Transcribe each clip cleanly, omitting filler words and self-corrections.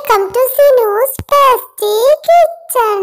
Welcome to Sinu's Tasty Kitchen.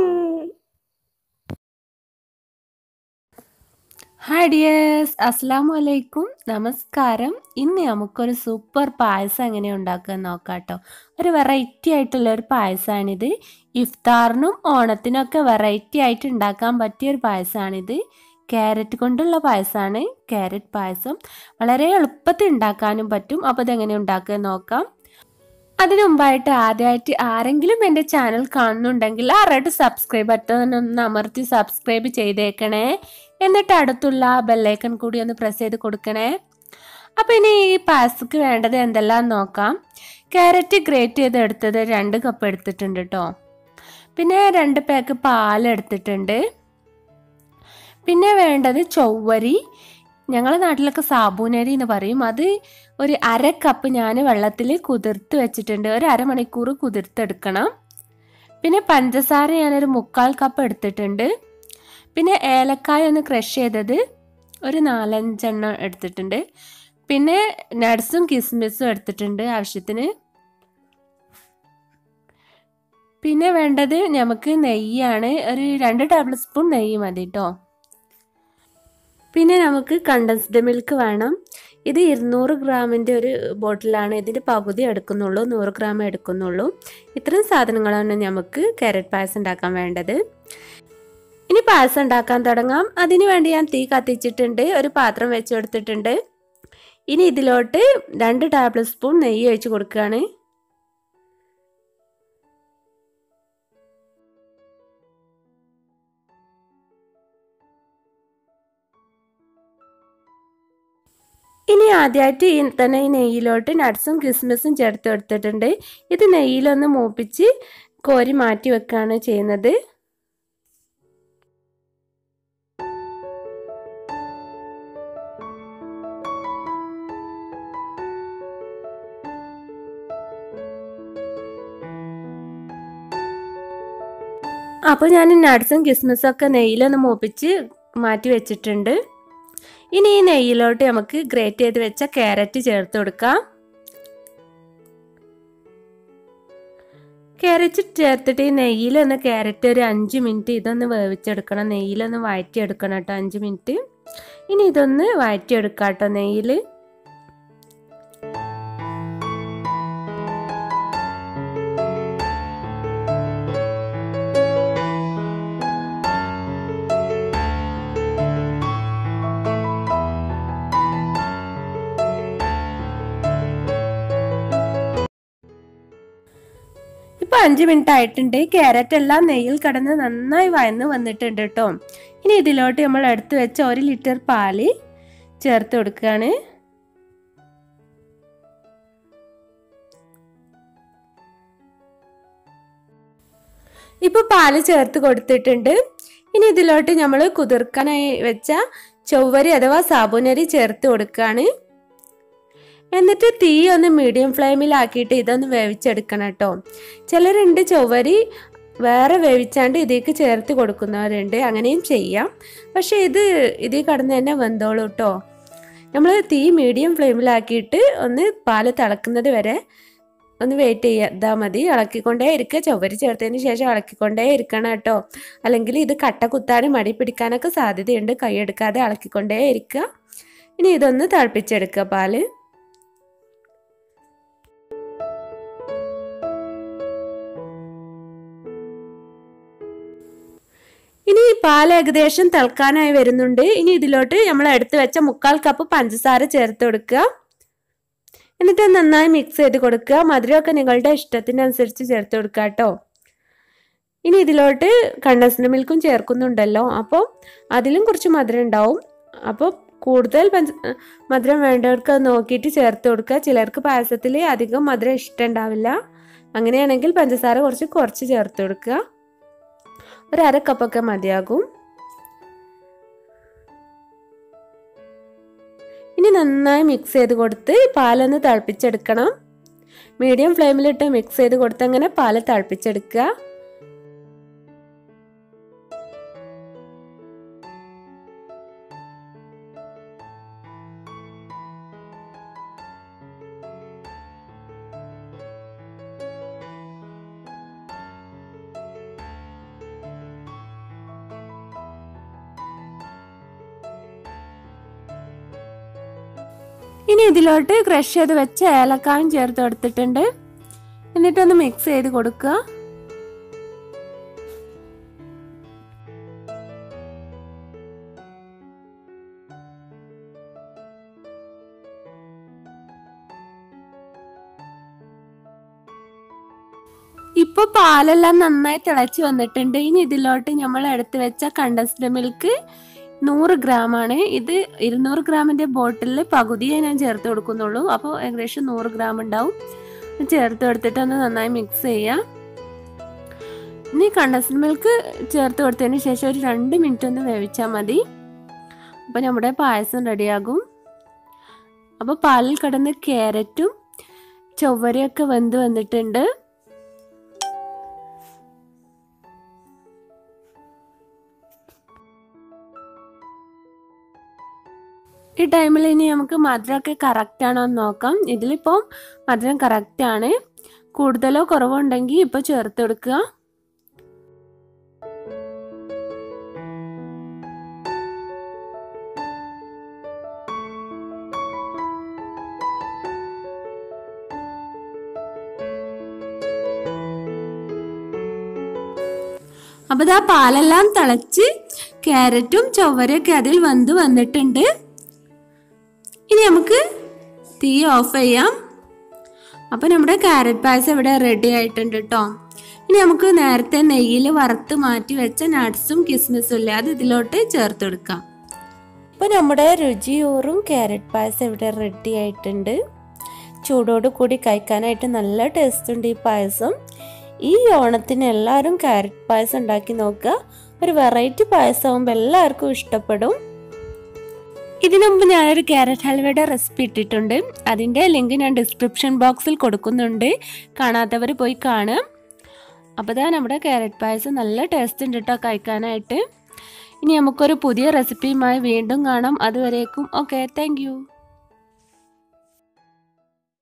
Hi dears, അസ്സലാമു അലൈക്കും, നമസ്കാരം. ഇന്ന് നമുക്കൊരു സൂപ്പർ പായസം എങ്ങനെ ഉണ്ടാക്കുക നോക്കാം കേട്ടോ. ഒരു വെറൈറ്റി ആയിട്ടുള്ള ഒരു പായസമാണിത്. ഇഫ്താറിനും ഓണത്തിനൊക്കെ വെറൈറ്റി ആയിട്ട് ഉണ്ടാക്കാൻ പറ്റിയ ഒരു പായസമാണിത്. ക്യാരറ്റ് കൊണ്ടുള്ള പായസമാണ്, ക്യാരറ്റ് പായസം. വളരെ എളുപ്പത്തിൽ ഉണ്ടാക്കാനും പറ്റും. അപ്പോൾ ഇതെങ്ങനെ ഉണ്ടാക്കുക നോക്കാം. അതിനു മുമ്പായിട്ട് ആദ്യമായിട്ട് ആരെങ്കിലും എൻ്റെ ചാനൽ കാണുന്നുണ്ടെങ്കിൽ ആ റെഡ് സബ്സ്ക്രൈബ് ബട്ടൺ ഒന്ന് അമർത്തി സബ്സ്ക്രൈബ് ചെയ്തേക്കണേ. എന്നിട്ട് അടുത്തുള്ള ബെല്ലൈക്കൺ കൂടി ഒന്ന് പ്രസ് ചെയ്ത് കൊടുക്കണേ. അപ്പോൾ ഇനി ഈ പായസക്ക് വേണ്ടത് എന്തെല്ലാം നോക്കാം. ക്യാരറ്റ് ഗ്രേറ്റ് ചെയ്ത് എടുത്തത് 2 കപ്പ് എടുത്തിട്ടുണ്ട് കേട്ടോ. പിന്നെ 2 പാക്ക് പാൽ എടുത്തിട്ടുണ്ട്. പിന്നെ വേണ്ടത് ചൊവ്വരി, ഞങ്ങളുടെ നാട്ടിലൊക്കെ സാബൂനരി എന്ന് പറയും. അത് ഒരു 1/2 കപ്പ് ഞാൻ വെള്ളത്തിൽ കുതിർത്ത് വെച്ചിട്ടുണ്ട്. ഒരു അരമണിക്കൂർ കുതിർത്തെടുക്കണം. പിന്നെ പഞ്ചസാര ഞാനൊരു 3/4 കപ്പ് എടുത്തിട്ടുണ്ട്. പിന്നെ ഏലക്കായ ഒന്ന് ക്രഷ് ചെയ്തത് ഒരു 4-5 എണ്ണം എടുത്തിട്ടുണ്ട്. പിന്നെ നട്ട്സും കിസ്മിസും എടുത്തിട്ടുണ്ട് ആവശ്യത്തിന്. പിന്നെ വേണ്ടത് നമുക്ക് നെയ്യാണ്. ഒരു 2 ടേബിൾ സ്പൂൺ നെയ്യ് മതി കേട്ടോ. പിന്നെ നമുക്ക് കണ്ടൻസ്ഡ് മിൽക്ക് വേണം. ഇത് 200 ഗ്രാമിൻ്റെ ഒരു ബോട്ടിലാണ്. ഇതിൻ്റെ പകുതി എടുക്കുന്നുള്ളൂ, 100 ഗ്രാം എടുക്കുന്നുള്ളൂ. ഇത്രയും സാധനങ്ങളാണ് നമുക്ക് ക്യാരറ്റ് പായസം ഉണ്ടാക്കാൻ വേണ്ടത്. ഇനി പായസം ഉണ്ടാക്കാൻ തുടങ്ങാം. അതിന് വേണ്ടി ഞാൻ തീ കത്തിച്ചിട്ടുണ്ട്, ഒരു പാത്രം വെച്ച് കൊടുത്തിട്ടുണ്ട്. ഇനി ഇതിലോട്ട് 2 ടേബിൾ സ്പൂൺ നെയ്യ് ഒഴിച്ച് കൊടുക്കുകയാണ്. ഇനി ആദ്യമായിട്ട് തന്നെ ഈ നെയ്യിലോട്ട് നട്ട്സും കിസ്മിസും ചേർത്ത് എടുത്തിട്ടുണ്ട്. ഇത് നെയ്യിലൊന്ന് മൂപ്പിച്ച് കോരി മാറ്റി വെക്കുകയാണ് ചെയ്യുന്നത്. അപ്പോൾ ഞാൻ നട്ട്സും കിസ്മിസും ഒക്കെ നെയ്യിലൊന്ന് മൂപ്പിച്ച് മാറ്റി വെച്ചിട്ടുണ്ട്. ഇനി ഈ നെയ്യിലോട്ട് നമുക്ക് ഗ്രേറ്റ് ചെയ്ത് വെച്ച ക്യാരറ്റ് ചേർത്ത് കൊടുക്കാം. ക്യാരറ്റ് ചേർത്തിട്ട് ഈ നെയ്യിലൊന്ന് ക്യാരറ്റ് ഒരു 5 മിനിറ്റ് ഇതൊന്ന് വേവിച്ചെടുക്കണം. നെയ്യിലൊന്ന് വഴറ്റിയെടുക്കണം കേട്ടോ, 5 മിനിറ്റ്. ഇനി ഇതൊന്ന് വഴറ്റിയെടുക്കാം കേട്ടോ നെയ്യിൽ. ഇപ്പോൾ 5 മിനിറ്റ് ആയിട്ടുണ്ട്. ക്യാരറ്റ് എല്ലാം നെയ്യിൽ കിടന്ന് നന്നായി വഴന്ന് വന്നിട്ടുണ്ട് കേട്ടോ. ഇനി ഇതിലോട്ട് നമ്മൾ എടുത്ത് വെച്ച 1 ലിറ്റർ പാല് ചേർത്ത് കൊടുക്കുകയാണ്. ഇപ്പോൾ പാല് ചേർത്ത് കൊടുത്തിട്ടുണ്ട്. ഇനി ഇതിലോട്ട് നമ്മൾ കുതിർക്കാനായി വെച്ച ചൊവ്വരി അഥവാ സാബൂനരി ചേർത്ത് കൊടുക്കുകയാണ്. എന്നിട്ട് തീ ഒന്ന് മീഡിയം ഫ്ലെയിമിലാക്കിയിട്ട് ഇതൊന്ന് വേവിച്ചെടുക്കണം കേട്ടോ. ചിലരുണ്ട് ചൊവ്വരി വേറെ വേവിച്ചാണ്ട് ഇതിലേക്ക് ചേർത്ത് കൊടുക്കുന്നവരുണ്ട്, അങ്ങനെയും ചെയ്യാം. പക്ഷേ ഇതിൽ കടന്ന് തന്നെ വെന്തോളൂ കേട്ടോ. നമ്മൾ തീ മീഡിയം ഫ്ലെയിമിലാക്കിയിട്ട് ഒന്ന് പാല് തിളക്കുന്നത് വരെ ഒന്ന് വെയിറ്റ് ചെയ്താൽ മതി. ഇളക്കിക്കൊണ്ടേ ഇരിക്കുക. ചൊവ്വരി ചേർത്തതിന് ശേഷം ഇളക്കിക്കൊണ്ടേ ഇരിക്കണം കേട്ടോ. അല്ലെങ്കിൽ ഇത് കട്ട കുത്താനും മടി പിടിക്കാനൊക്കെ സാധ്യതയുണ്ട്. കൈയെടുക്കാതെ ഇളക്കിക്കൊണ്ടേ ഇരിക്കുക. ഇനി ഇതൊന്ന് തിളപ്പിച്ചെടുക്കുക പാല്. ഇനി പാൽ ഏകദേശം തിളക്കാനായി വരുന്നുണ്ട്. ഇനി ഇതിലോട്ട് നമ്മൾ എടുത്ത് വെച്ച 3/4 കപ്പ് പഞ്ചസാര ചേർത്ത് കൊടുക്കുക. എന്നിട്ട് നന്നായി മിക്സ് ചെയ്ത് കൊടുക്കുക. മധുരമൊക്കെ നിങ്ങളുടെ ഇഷ്ടത്തിനനുസരിച്ച് ചേർത്ത് കൊടുക്കുക കേട്ടോ. ഇനി ഇതിലോട്ട് കണ്ടൻസ്ഡ് മിൽക്കും ചേർക്കുന്നുണ്ടല്ലോ, അപ്പോൾ അതിലും കുറച്ച് മധുരം ഉണ്ടാവും. അപ്പോൾ കൂടുതൽ മധുരം വേണ്ടവർക്ക് നോക്കിയിട്ട് ചേർത്ത് കൊടുക്കുക. ചിലർക്ക് പായസത്തിൽ അധികം മധുരം ഇഷ്ടമുണ്ടാവില്ല. അങ്ങനെയാണെങ്കിൽ പഞ്ചസാര കുറച്ച് ചേർത്ത് കൊടുക്കുക. ഒരു 1/2 കപ്പൊക്കെ മതിയാകും. ഇനി നന്നായി മിക്സ് ചെയ്ത് കൊടുത്ത് പാലൊന്ന് തിളപ്പിച്ചെടുക്കണം. മീഡിയം ഫ്ലെയിമിലിട്ട് മിക്സ് ചെയ്ത് കൊടുത്ത് അങ്ങനെ പാല് തിളപ്പിച്ചെടുക്കുക. ഇനി ഇതിലോട്ട് ക്രഷ് ചെയ്ത് വെച്ച ഏലക്കായും ചേർത്ത് കൊടുത്തിട്ടുണ്ട്. എന്നിട്ടൊന്ന് മിക്സ് ചെയ്ത് കൊടുക്കുക. ഇപ്പൊ പാലെല്ലാം നന്നായി തിളച്ച് വന്നിട്ടുണ്ട്. ഇനി ഇതിലോട്ട് നമ്മൾ എടുത്തു വെച്ച കണ്ടൻസ്ഡ് മിൽക്ക് 100 ഗ്രാം ആണ്. ഇത് 200 ഗ്രാമിന്റെ ബോട്ടിലിൽ പകുതിയെ ഞാൻ ചേർത്ത് കൊടുക്കുന്നുള്ളൂ. അപ്പോൾ ഏകദേശം 100 ഗ്രാം ഉണ്ടാവും. ചേർത്ത് കൊടുത്തിട്ട് ഒന്ന് നന്നായി മിക്സ് ചെയ്യാം. ഇനി കണ്ടൻസ്ഡ് മിൽക്ക് ചേർത്ത് കൊടുത്തതിന് ശേഷം ഒരു 2 മിനിറ്റ് ഒന്ന് വേവിച്ചാൽ മതി. അപ്പോൾ നമ്മുടെ പായസം റെഡിയാകും. അപ്പോൾ പാലിൽ കിടന്ന് ക്യാരറ്റും ചൊവ്വരയൊക്കെ വെന്ത് വന്നിട്ടുണ്ട്. ഈ ടൈമിൽ ഇനി നമുക്ക് മധുരമൊക്കെ കറക്റ്റ് ആണോ എന്ന് നോക്കാം. ഇതിലിപ്പോൾ മധുരം കറക്റ്റ് ആണ്. കൂടുതലോ കുറവോ ഉണ്ടെങ്കിൽ ഇപ്പോൾ ചേർത്ത് കൊടുക്കുക. അപ്പോൾ ഇതാ പാലെല്ലാം തിളച്ച് ക്യാരറ്റും ചൊവ്വരയൊക്കെ അതിൽ വെന്ത് വന്നിട്ടുണ്ട്. ഇനി നമുക്ക് തീ ഓഫ് ചെയ്യാം. അപ്പോൾ നമ്മുടെ ക്യാരറ്റ് പായസം ഇവിടെ റെഡി ആയിട്ടുണ്ട് കേട്ടോ. ഇനി നമുക്ക് നേരത്തെ നെയ്യിൽ വറുത്ത് മാറ്റി വെച്ച നട്ട്സും കിസ്മിസും ഇല്ലേ, അത് ഇതിലോട്ട് ചേർത്ത് കൊടുക്കാം. അപ്പോൾ നമ്മുടെ രുചിയൂറും ക്യാരറ്റ് പായസം ഇവിടെ റെഡി ആയിട്ടുണ്ട്. ചൂടോട് കൂടി കഴിക്കാനായിട്ട് നല്ല ടേസ്റ്റ് ഉണ്ട് ഈ പായസം. ഈ ഓണത്തിന് എല്ലാവരും ക്യാരറ്റ് പായസം ഉണ്ടാക്കി നോക്കുക. ഒരു വെറൈറ്റി പായസം ആകുമ്പോൾ എല്ലാവർക്കും ഇഷ്ടപ്പെടും. ഇതിനു മുമ്പ് ഞാനൊരു ക്യാരറ്റ് ഹൽവയുടെ റെസിപ്പി ഇട്ടിട്ടുണ്ട്. അതിൻ്റെ ലിങ്ക് ഞാൻ ഡിസ്ക്രിപ്ഷൻ ബോക്സിൽ കൊടുക്കുന്നുണ്ട്. കാണാത്തവർ പോയി കാണുക. അപ്പോൾ ഇതാ നമ്മുടെ ക്യാരറ്റ് പായസം നല്ല ടേസ്റ്റ് ഉണ്ട് കേട്ടോ കഴിക്കാനായിട്ട്. ഇനി നമുക്കൊരു പുതിയ റെസിപ്പിയുമായി വീണ്ടും കാണാം. അതുവരേക്കും ഓക്കെ, താങ്ക് യു.